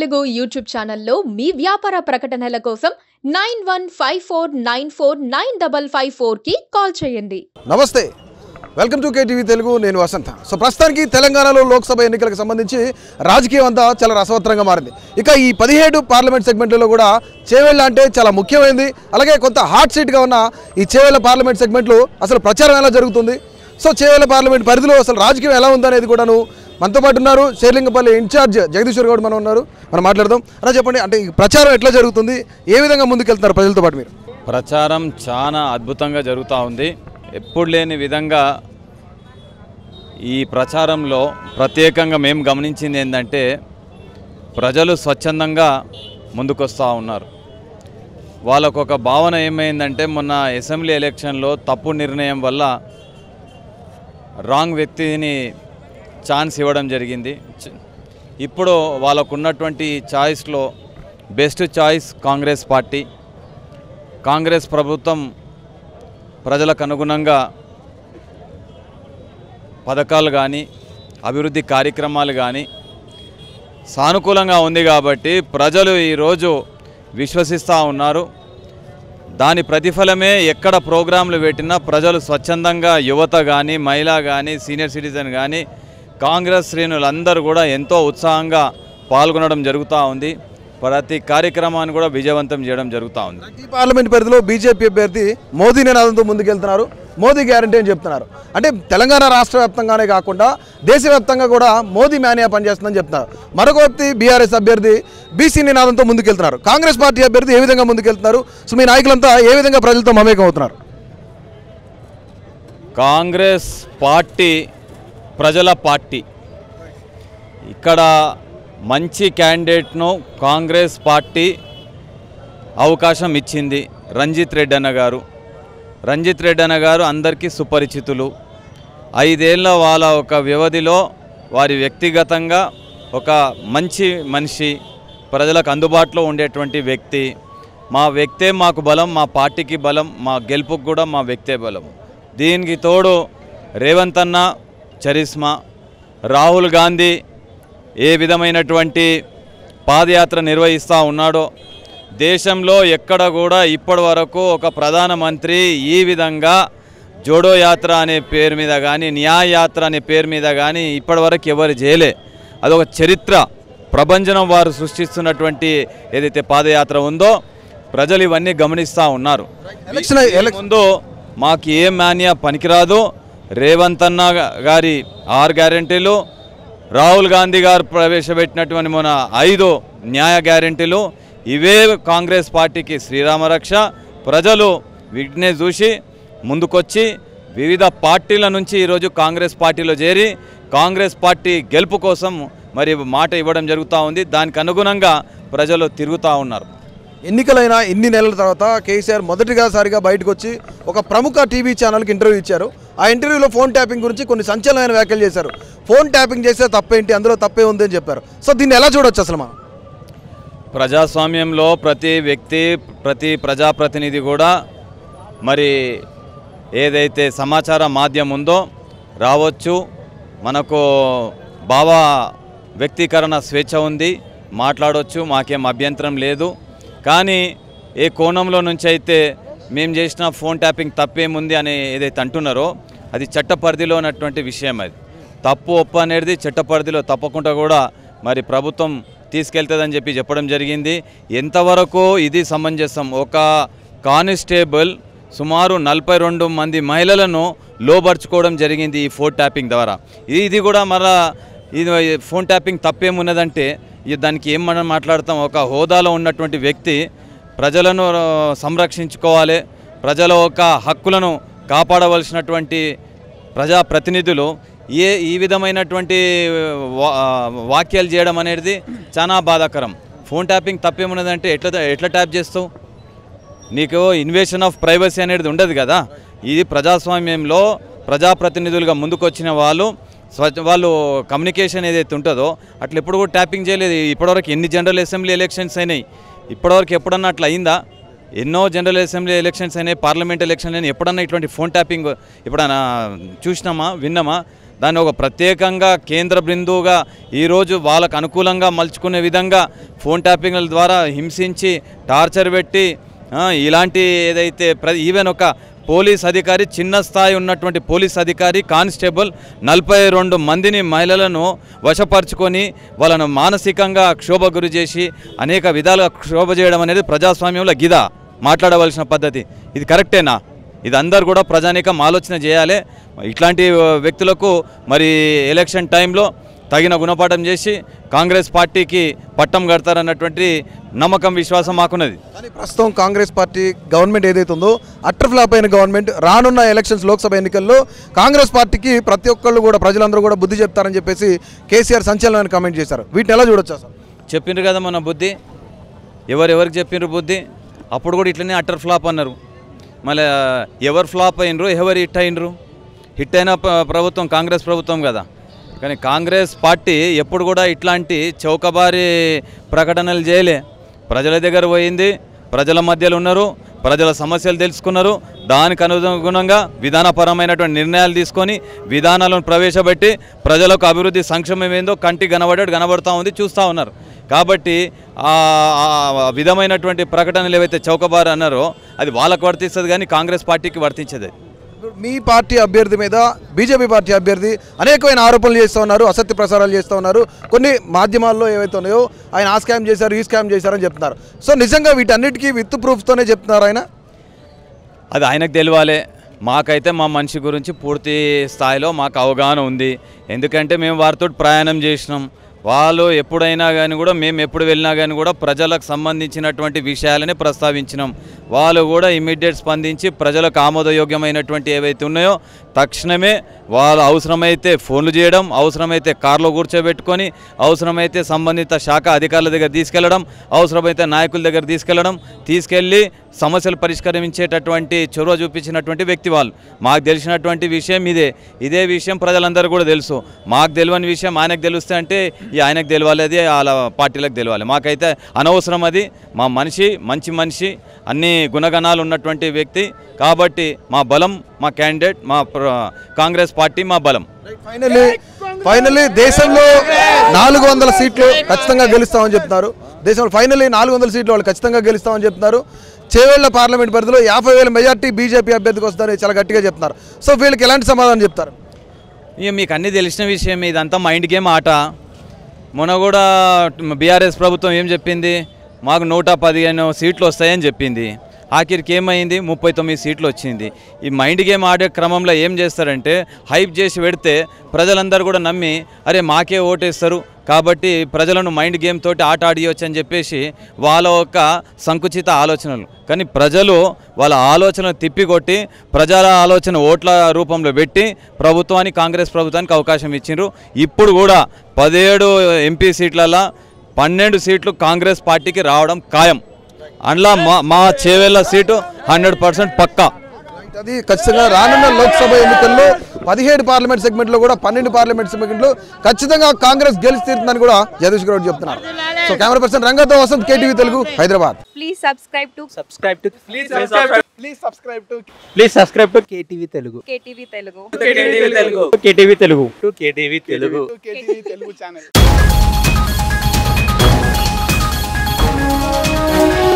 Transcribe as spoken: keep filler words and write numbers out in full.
Telugu YouTube ఛానల్లో మీ వ్యాపార ప్రకటనల కోసం nine one five four nine four nine double five four కి కాల్ చేయండి. నమస్తే, వెల్కమ్ టు కేటీవీ తెలుగు. నేను వసంత. సో ప్రస్తుతానికి తెలంగాణలో లోక్సభ ఎన్నికలకు సంబంధించి రాజకీయం అంతా చాలా రసవత్తరంగా మారింది. ఇక ఈ పదిహేడు పార్లమెంట్ సెగ్మెంట్లలో కూడా చేవేళ్ళ అంటే చాలా ముఖ్యమైనది. అలాగే కొంత హాట్ సీట్గా ఉన్న ఈ చేవేళ్ళ పార్లమెంట్ సెగ్మెంట్లు అసలు ప్రచారం ఎలా జరుగుతుంది, సో చేవేళ్ళ పార్లమెంట్ పరిధిలో అసలు రాజకీయం ఎలా ఉందనేది కూడాను మనతో పాటు ఉన్నారు. షేర్లింగపల్లి ఇన్ఛార్జ్ జగదీశ్వర్ గౌడ్ మనం ఉన్నారు, మనం మాట్లాడదాం. అలా చెప్పండి, అంటే ప్రచారం ఎట్లా జరుగుతుంది, ఏ విధంగా ముందుకెళ్తున్నారు ప్రజలతో పాటు మీరు? ప్రచారం చాలా అద్భుతంగా జరుగుతూ ఉంది. ఎప్పుడు లేని విధంగా ఈ ప్రచారంలో ప్రత్యేకంగా మేము గమనించింది ఏంటంటే ప్రజలు స్వచ్ఛందంగా ముందుకొస్తూ ఉన్నారు. వాళ్ళకు ఒక భావన ఏమైందంటే మొన్న అసెంబ్లీ ఎలక్షన్లో తప్పు నిర్ణయం వల్ల రాంగ్ వ్యక్తిని ఛాన్స్ ఇవ్వడం జరిగింది. ఇప్పుడు వాళ్ళకు ఉన్నటువంటి చాయిస్లో best choice Congress party. Congress ప్రభుత్వం ప్రజలకు అనుగుణంగా పథకాలు కానీ అభివృద్ధి కార్యక్రమాలు కానీ సానుకూలంగా ఉంది కాబట్టి ప్రజలు ఈరోజు విశ్వసిస్తూ ఉన్నారు. దాని ప్రతిఫలమే ఎక్కడ ప్రోగ్రాంలు పెట్టినా ప్రజలు స్వచ్ఛందంగా యువత కానీ మహిళ కానీ సీనియర్ సిటిజన్ కానీ కాంగ్రెస్ శ్రేణులందరూ కూడా ఎంతో ఉత్సాహంగా పాల్గొనడం జరుగుతూ ఉంది. ప్రతి కార్యక్రమాన్ని కూడా విజయవంతం చేయడం జరుగుతూ ఉంది. ఈ పార్లమెంట్ పరిధిలో బీజేపీ అభ్యర్థి మోదీ నినాదంతో ముందుకెళ్తున్నారు. మోదీ గ్యారంటీ అని చెప్తున్నారు. అంటే తెలంగాణ రాష్ట్ర వ్యాప్తంగానే కాకుండా దేశవ్యాప్తంగా కూడా మోదీ మేనియా పనిచేస్తుందని చెప్తున్నారు. మరొక వ్యక్తి బీఆర్ఎస్ అభ్యర్థి బీసీ నినాదంతో ముందుకెళ్తున్నారు. కాంగ్రెస్ పార్టీ అభ్యర్థి ఏ విధంగా ముందుకెళ్తున్నారు? సో మీ నాయకులంతా ఏ విధంగా ప్రజలతో మమేకం అవుతున్నారు? కాంగ్రెస్ పార్టీ ప్రజల పార్టీ. ఇక్కడ మంచి క్యాండిడేట్ను కాంగ్రెస్ పార్టీ అవకాశం ఇచ్చింది. రంజిత్ రెడ్డి అన్న గారు రంజిత్ రెడ్డి అన్న గారు అందరికీ సుపరిచితులు. ఐదేళ్ల వాళ్ళ ఒక వ్యవధిలో వారి వ్యక్తిగతంగా ఒక మంచి మనిషి, ప్రజలకు అందుబాటులో ఉండేటువంటి వ్యక్తి. మా వ్యక్తే మాకు బలం, మా పార్టీకి బలం, మా గెలుపుకు కూడా మా వ్యక్తే బలం. దీనికి తోడు రేవంత్ అన్న చరిస్మా, రాహుల్ గాంధీ ఏ విధమైనటువంటి పాదయాత్ర నిర్వహిస్తూ ఉన్నాడో, దేశంలో ఎక్కడ కూడా ఇప్పటి వరకు ఒక ప్రధానమంత్రి ఈ విధంగా జోడో యాత్ర అనే పేరు మీద కానీ న్యాయ యాత్ర అనే పేరు మీద కానీ ఇప్పటివరకు ఎవరు చేయలే. అదొక చరిత్ర, ప్రభంజనం వారు సృష్టిస్తున్నటువంటి ఏదైతే పాదయాత్ర ఉందో ప్రజలు ఇవన్నీ గమనిస్తూ ఉన్నారు. ముందు మాకు ఏ మాన్యా పనికిరాదు. రేవంత్ అన్న గారి ఆరు గ్యారెంటీలు, రాహుల్ గాంధీ గారు ప్రవేశపెట్టినటువంటి మన ఐదు న్యాయ గ్యారెంటీలు, ఇవే కాంగ్రెస్ పార్టీకి శ్రీరామరక్ష. ప్రజలు వీటినే చూసి ముందుకొచ్చి వివిధ పార్టీల నుంచి ఈరోజు కాంగ్రెస్ పార్టీలో చేరి కాంగ్రెస్ పార్టీ గెలుపు కోసం మరి మాట ఇవ్వడం జరుగుతూ ఉంది. దానికి అనుగుణంగా ప్రజలు తిరుగుతూ ఉన్నారు. ఎన్నికలైన ఇన్ని నెలల తర్వాత కేసీఆర్ మొదటిగా సారిగా బయటకు వచ్చి ఒక ప్రముఖ టీవీ ఛానల్కి ఇంటర్వ్యూ ఇచ్చారు. ఆ ఇంటర్వ్యూలో ఫోన్ ట్యాపింగ్ గురించి కొన్ని సంచలనమైన వ్యాఖ్యలు చేశారు. ఫోన్ ట్యాపింగ్ చేస్తే తప్పేంటి, అందులో తప్పే ఉంది అని చెప్పారు. సో దీన్ని ఎలా చూడొచ్చు అసలు మనం? ప్రజాస్వామ్యంలో ప్రతి వ్యక్తి, ప్రతి ప్రజాప్రతినిధి కూడా మరి ఏదైతే సమాచార మాధ్యమం ఉందో రావచ్చు. మనకు భావ వ్యక్తీకరణ స్వేచ్ఛ ఉంది, మాట్లాడవచ్చు, మాకేం అభ్యంతరం లేదు. కానీ ఏ కోణంలో నుంచి అయితే మేము చేసిన ఫోన్ ట్యాపింగ్ తప్పేముంది అని ఏదైతే అంటున్నారో అది చట్ట పరిధిలో ఉన్నటువంటి విషయం. అది తప్పు ఒప్పు అనేది చట్ట పరిధిలో తప్పకుండా కూడా మరి ప్రభుత్వం తీసుకెళ్తుందని చెప్పి చెప్పడం జరిగింది. ఎంతవరకు ఇది సమంజసం? ఒక కానిస్టేబుల్ సుమారు నలభై రెండు మంది మహిళలను లోబర్చుకోవడం జరిగింది ఈ ఫోన్ ట్యాపింగ్ ద్వారా. ఇది కూడా మళ్ళా ఇది ఫోన్ ట్యాపింగ్ తప్పేమున్నదంటే దానికి ఏం మనం మాట్లాడతాం? ఒక హోదాలో ఉన్నటువంటి వ్యక్తి ప్రజలను సంరక్షించుకోవాలి, ప్రజల యొక్క హక్కులను కాపాడవలసినటువంటి ప్రజాప్రతినిధులు ఏ ఈ విధమైనటువంటి వాక్యాలు చేయడం అనేది చాలా బాధాకరం. ఫోన్ ట్యాపింగ్ తప్పేమున్నదంటే ఎట్లా ఎట్లా ట్యాప్ చేస్తావు? నీకు ఇన్వేషన్ ఆఫ్ ప్రైవసీ అనేది ఉండదు కదా. ఇది ప్రజాస్వామ్యంలో ప్రజాప్రతినిధులుగా ముందుకొచ్చిన వాళ్ళు వాళ్ళు కమ్యూనికేషన్ ఏదైతే ఉంటుందో అట్లా ఎప్పుడు కూడా ట్యాపింగ్ చేయలేదు. ఇప్పటివరకు ఎన్ని జనరల్ అసెంబ్లీ ఎలక్షన్స్ అయినాయి? ఇప్పటివరకు ఎప్పుడన్నా అట్లా అయిందా? ఎన్నో జనరల్ అసెంబ్లీ ఎలక్షన్స్ అయినాయి, పార్లమెంట్ ఎలక్షన్లు అయినాయి. ఎప్పుడన్నా ఇటువంటి ఫోన్ ట్యాపింగ్ ఎప్పుడన్నా చూసినామా, విన్నామా? దాన్ని ఒక ప్రత్యేకంగా కేంద్ర బిందువుగా ఈరోజు వాళ్ళకు అనుకూలంగా మలుచుకునే విధంగా ఫోన్ ట్యాపింగ్ల ద్వారా హింసించి టార్చర్ పెట్టి ఇలాంటి ఏదైతే ప్ర ఈవెన్ ఒక పోలీస్ అధికారి చిన్న స్థాయి ఉన్నటువంటి పోలీస్ అధికారి కానిస్టేబుల్ నలభై రెండు మందిని మహిళలను వశపరుచుకొని వాళ్ళను మానసికంగా క్షోభ గురి చేసి అనేక విధాలుగా క్షోభ చేయడం అనేది ప్రజాస్వామ్యంలో గిదా మాట్లాడవలసిన పద్ధతి. ఇది కరెక్టేనా? ఇది అందరు కూడా ప్రజానీకం ఆలోచన చేయాలి. ఇట్లాంటి వ్యక్తులకు మరి ఎలక్షన్ టైంలో తగిన గుణపాఠం చేసి కాంగ్రెస్ పార్టీకి పట్టం కడతారన్నటువంటి నమ్మకం విశ్వాసం మాకున్నది. కానీ ప్రస్తుతం కాంగ్రెస్ పార్టీ గవర్నమెంట్ ఏదైతే ఉందో అటర్ ఫ్లాప్ అయిన గవర్నమెంట్ రానున్న ఎలక్షన్స్ లోక్సభ ఎన్నికల్లో కాంగ్రెస్ పార్టీకి ప్రతి ఒక్కళ్ళు కూడా ప్రజలందరూ కూడా బుద్ధి చెప్తారని చెప్పేసి కేసీఆర్ సంచలనాన్ని కామెంట్ చేశారు. వీటిని ఎలా చూడొచ్చు అసలు? చెప్పిండ్రు కదా మన బుద్ధి, ఎవరెవరికి చెప్పిండ్రు బుద్ధి? అప్పుడు కూడా ఇట్లనే అటర్ ఫ్లాప్ అన్నారు. మళ్ళీ ఎవరు ఫ్లాప్ అయినరు, ఎవరు హిట్ అయినరు? హిట్ అయిన ప్రభుత్వం కాంగ్రెస్ ప్రభుత్వం కదా. కానీ కాంగ్రెస్ పార్టీ ఎప్పుడు కూడా ఇట్లాంటి చౌకబారి ప్రకటనలు చేయలే. ప్రజల దగ్గర పోయింది, ప్రజల మధ్యలో ఉన్నారు, ప్రజల సమస్యలు తెలుసుకున్నారు, దానికి అనుగుణంగా విధానపరమైనటువంటి నిర్ణయాలు తీసుకొని విధానాలను ప్రవేశపెట్టి ప్రజలకు అభివృద్ధి సంక్షేమం ఏందో కంటికి కనబడేది కనబడుతూ ఉంది, చూస్తూ ఉన్నారు. కాబట్టి ఆ విధమైనటువంటి ప్రకటనలు ఏవైతే చౌకబారు అన్నారో అది వాళ్ళకు వర్తిస్తుంది కానీ కాంగ్రెస్ పార్టీకి వర్తించేది. మీ పార్టీ అభ్యర్థి మీద బీజేపీ పార్టీ అభ్యర్థి అనేకమైన ఆరోపణలు చేస్తూ ఉన్నారు, అసత్య ప్రసారాలు చేస్తూ ఉన్నారు. కొన్ని మాధ్యమాల్లో ఏవైతే ఉన్నాయో ఆయన ఆ స్కామ్ చేశారు, ఈ స్కామ్ చేశారని చెప్తున్నారు. సో నిజంగా వీటన్నిటికీ విత్ ప్రూఫ్తోనే చెప్తున్నారు ఆయన? అది ఆయనకు తెలియాలి. మాకైతే మా మనిషి గురించి పూర్తి స్థాయిలో మాకు అవగాహన ఉంది. ఎందుకంటే మేము వారితో ప్రయాణం చేసినాం. వాళ్ళు ఎప్పుడైనా కానీ కూడా మేము ఎప్పుడు వెళ్ళినా కానీ కూడా ప్రజలకు సంబంధించినటువంటి విషయాలని ప్రస్తావించినాం. వాళ్ళు కూడా ఇమ్మీడియట్ స్పందించి ప్రజలకు ఆమోదయోగ్యమైనటువంటి ఏవైతే ఉన్నాయో తక్షణమే వాళ్ళు అవసరమైతే ఫోన్లు చేయడం, అవసరమైతే కారులో కూర్చోబెట్టుకొని, అవసరమైతే సంబంధిత శాఖ అధికారుల దగ్గర తీసుకెళ్లడం, అవసరమైతే నాయకుల దగ్గర తీసుకెళ్లడం, తీసుకెళ్ళి సమస్యలు పరిష్కరించేటటువంటి చొరవ చూపించినటువంటి వ్యక్తి వాళ్ళు. మాకు తెలిసినటువంటి విషయం ఇదే. ఇదే విషయం ప్రజలందరూ కూడా తెలుసు. మాకు తెలియని విషయం ఆయనకు తెలుస్తే అంటే ఈ ఆయనకు తెలియాలి, అది వాళ్ళ పార్టీలకు తెలియాలి. మాకైతే అనవసరం. అది మా మనిషి, మంచి మనిషి, అన్ని గుణగణాలు ఉన్నటువంటి వ్యక్తి. కాబట్టి మా బలం మా క్యాండిడేట్, మా కాంగ్రెస్ పార్టీ మా బలం. ఫైనల్లీ ఫైనల్లీ దేశంలో నాలుగు వందల సీట్లు ఖచ్చితంగా గెలుస్తామని చెప్తున్నారు. దేశంలో ఫైనల్లీ నాలుగు వందల సీట్లు వాళ్ళు ఖచ్చితంగా గెలుస్తామని చెప్తున్నారు. చేవేళ్ల పార్లమెంట్ పరిధిలో యాభై వేల మెజార్టీ బీజేపీ అభ్యర్థికి వస్తుందని చాలా గట్టిగా చెప్తున్నారు. సో వీళ్ళకి ఎలాంటి సమాధానం చెప్తారు? ఇక మీకు అన్నీ తెలిసిన విషయం. ఇదంతా మైండ్ గేమ్ ఆట. మొన్న కూడా బీఆర్ఎస్ ప్రభుత్వం ఏం చెప్పింది? మాకు నూట పదిహేను సీట్లు వస్తాయని చెప్పింది. ఆఖరికి ఏమైంది? ముప్పై తొమ్మిది సీట్లు వచ్చింది. ఈ మైండ్ గేమ్ ఆడే క్రమంలో ఏం చేస్తారంటే హైప్ చేసి పెడితే ప్రజలందరూ కూడా నమ్మి అరే మాకే ఓటేస్తారు కాబట్టి ప్రజలను మైండ్ గేమ్ తోటి ఆట ఆడియవచ్చు అని చెప్పేసి వాళ్ళ యొక్క సంకుచిత ఆలోచనలు. కానీ ప్రజలు వాళ్ళ ఆలోచనలు తిప్పికొట్టి ప్రజల ఆలోచన ఓట్ల రూపంలో పెట్టి ప్రభుత్వానికి, కాంగ్రెస్ ప్రభుత్వానికి అవకాశం ఇచ్చిండ్రు. ఇప్పుడు కూడా పదిహేడు ఎంపీ సీట్లలో పన్నెండు సీట్లు కాంగ్రెస్ పార్టీకి రావడం ఖాయం. అందులో మా మా చేవేళ్ల సీటు హండ్రెడ్ పర్సెంట్ పక్కా. అది ఖచ్చితంగా రానున్న లోక్సభ ఎన్నికల్లో పదిహేడు పార్లమెంట్ సెగ్మెంట్లో కూడా పన్నెండు పార్లమెంట్ సెగ్మెంట్లో ఖచ్చితంగా కాంగ్రెస్ గెలిచి తీరుతుందని కూడా జగదీష్ గౌడ్ చెప్తున్నారు. సో కెమెరా పర్సన్ రంగతో Vasanth, KTV Telugu, Hyderabad. Please subscribe to subscribe to please subscribe please subscribe to please subscribe to KTV Telugu KTV Telugu KTV Telugu KTV Telugu to KTV Telugu KTV Telugu channel.